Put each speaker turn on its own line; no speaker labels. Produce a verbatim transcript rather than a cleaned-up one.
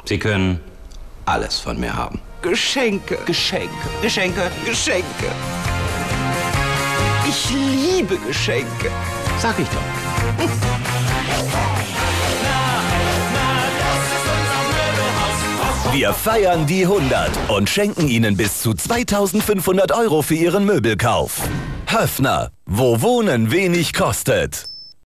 Sie können alles von mir haben.
Geschenke.
Geschenke.
Geschenke. Geschenke. Ich liebe Geschenke.
Sag ich doch.
Wir feiern die hundert und schenken Ihnen bis zu zweitausendfünfhundert Euro für Ihren Möbelkauf. Höffner, wo Wohnen wenig kostet.